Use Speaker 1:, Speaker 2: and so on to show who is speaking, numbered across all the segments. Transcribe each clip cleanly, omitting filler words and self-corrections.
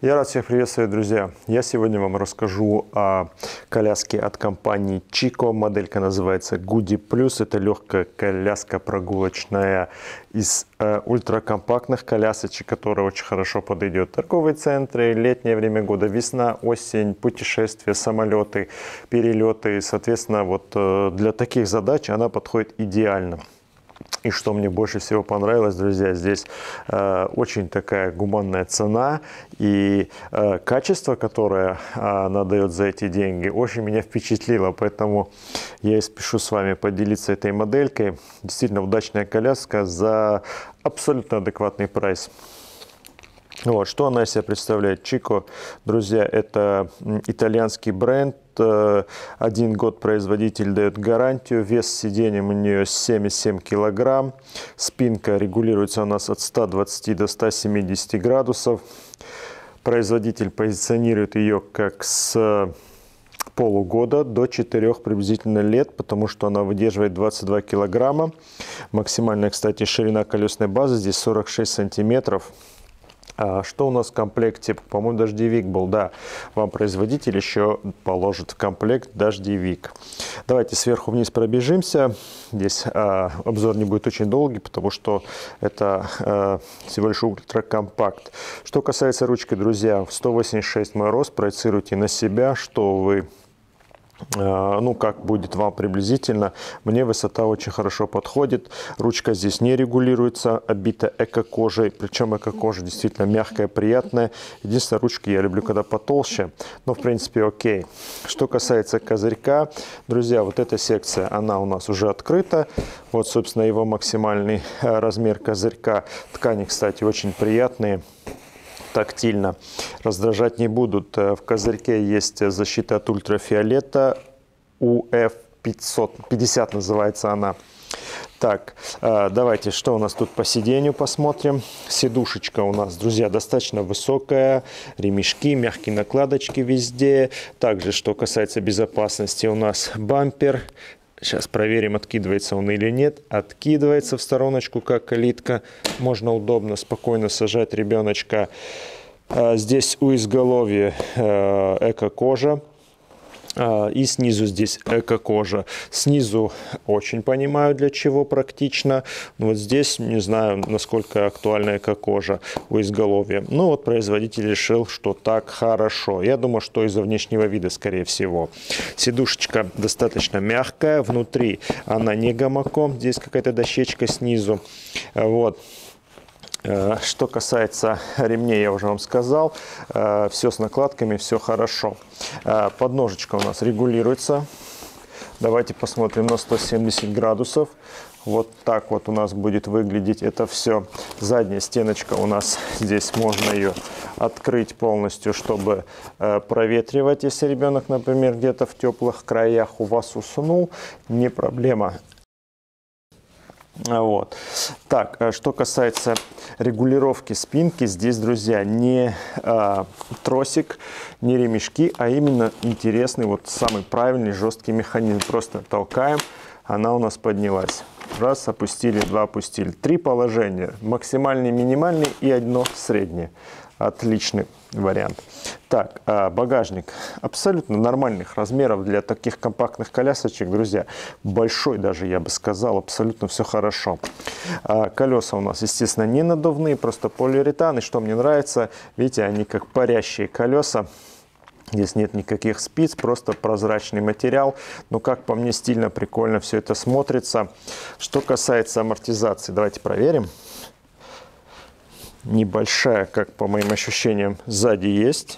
Speaker 1: Я рад всех приветствовать, друзья. Я сегодня вам расскажу о коляске от компании Chico. Моделька называется Goody Plus. Это легкая коляска прогулочная из ультракомпактных колясочек, которая очень хорошо подойдет в торговые центры, летнее время года, весна, осень, путешествия, самолеты, перелеты. Соответственно, вот для таких задач она подходит идеально. И что мне больше всего понравилось, друзья, здесь очень такая гуманная цена и качество, которое она дает за эти деньги, очень меня впечатлило. Поэтому я и спешу с вами поделиться этой моделькой. Действительно удачная коляска за абсолютно адекватный прайс. Вот, что она из себя представляет? Chico, друзья, это итальянский бренд. 1 год производитель дает гарантию. Вес сиденья у нее 7,7 килограмм. Спинка регулируется у нас от 120 до 170 градусов. Производитель позиционирует ее как с полугода до 4 приблизительно лет, потому что она выдерживает 22 килограмма. Максимальная, кстати, ширина колесной базы здесь 46 сантиметров. Что у нас в комплекте? По-моему, дождевик был. Да, вам производитель еще положит в комплект дождевик. Давайте сверху вниз пробежимся. Здесь обзор не будет очень долгий, потому что это всего лишь ультракомпакт. Что касается ручки, друзья, 186 мой рост. Проецируйте на себя, что вы... Ну, как будет вам приблизительно. Мне высота очень хорошо подходит. Ручка здесь не регулируется, обита эко-кожей. Причем эко-кожа действительно мягкая, приятная. Единственное, ручки я люблю, когда потолще. Но, в принципе, окей. Что касается козырька, друзья, вот эта секция, она у нас уже открыта. Вот, собственно, его максимальный размер козырька. Ткани, кстати, очень приятные. Тактильно, раздражать не будут. В козырьке есть защита от ультрафиолета, UF50 называется она. Так, давайте, что у нас тут по сиденью посмотрим. Сидушечка у нас, друзья, достаточно высокая, ремешки, мягкие накладочки везде. Также, что касается безопасности, у нас бампер. Сейчас проверим, откидывается он или нет. Откидывается в стороночку, как калитка. Можно удобно, спокойно сажать ребеночка. Здесь у изголовья эко-кожа. И снизу здесь эко-кожа. Снизу очень понимаю, для чего практично. Но вот здесь не знаю, насколько актуальна эко-кожа у изголовья. Ну вот производитель решил, что так хорошо. Я думаю, что из-за внешнего вида, скорее всего. Сидушечка достаточно мягкая. Внутри она не гамаком. Здесь какая-то дощечка снизу. Вот. Что касается ремней, я уже вам сказал, все с накладками, все хорошо. Подножечка у нас регулируется. Давайте посмотрим на 170 градусов. Вот так вот у нас будет выглядеть это все. Задняя стеночка у нас, здесь можно ее открыть полностью, чтобы проветривать. Если ребенок, например, где-то в теплых краях у вас уснул, не проблема. Вот. Так, что касается регулировки спинки, здесь, друзья, не тросик, не ремешки, а именно интересный, вот самый правильный жесткий механизм. Просто толкаем, она у нас поднялась. Раз, опустили, два, опустили. 3 положения. Максимальный, минимальный и одно среднее. Отличный вариант. Так, багажник абсолютно нормальных размеров для таких компактных колясочек, друзья. Большой даже, я бы сказал, абсолютно все хорошо. Колеса у нас, естественно, не надувные, просто полиуретан. И что мне нравится, видите, они как парящие колеса. Здесь нет никаких спиц, просто прозрачный материал. Но, как по мне, стильно, прикольно все это смотрится. Что касается амортизации, давайте проверим. Небольшая, как по моим ощущениям, сзади есть.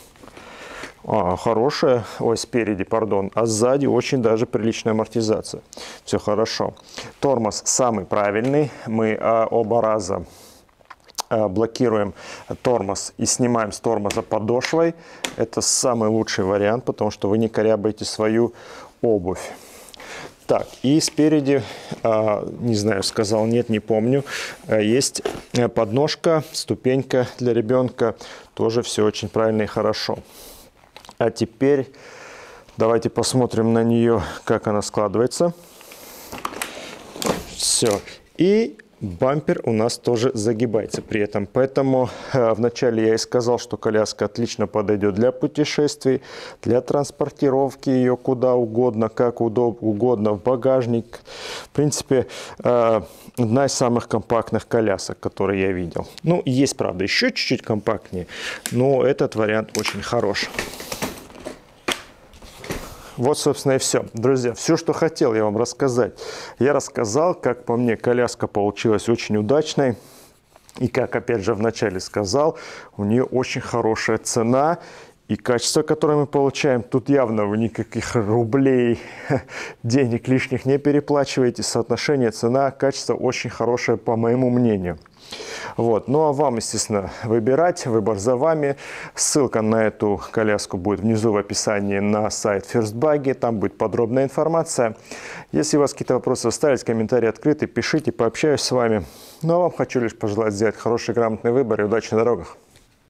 Speaker 1: Хорошая, ой, спереди, пардон, а сзади очень даже приличная амортизация. Все хорошо. Тормоз самый правильный. Мы оба раза блокируем тормоз и снимаем с тормоза подошвой. Это самый лучший вариант, потому что вы не корябаете свою обувь. Так, и спереди, не знаю, сказал, нет, не помню, есть подножка, ступенька для ребенка. Тоже все очень правильно и хорошо. А теперь давайте посмотрим на нее, как она складывается. Все. И бампер у нас тоже загибается при этом. Поэтому вначале я и сказал, что коляска отлично подойдет для путешествий, для транспортировки ее куда угодно, как угодно, в багажник. В принципе, одна из самых компактных колясок, которые я видел. Ну, есть, правда, еще чуть-чуть компактнее, но этот вариант очень хорош. Вот, собственно, и все. Друзья, все, что хотел я вам рассказать. Я рассказал, как по мне коляска получилась очень удачной. И как, опять же, вначале сказал, у нее очень хорошая цена. И качество, которое мы получаем, тут явно вы никаких рублей, денег лишних не переплачиваете. Соотношение цена-качество очень хорошее, по моему мнению. Вот. Ну а вам, естественно, выбирать, выбор за вами. Ссылка на эту коляску будет внизу в описании на сайт First Buggy, там будет подробная информация. Если у вас какие-то вопросы, оставить комментарии открыты, пишите, пообщаюсь с вами. Ну а вам хочу лишь пожелать сделать хороший, грамотный выбор и удачи на дорогах.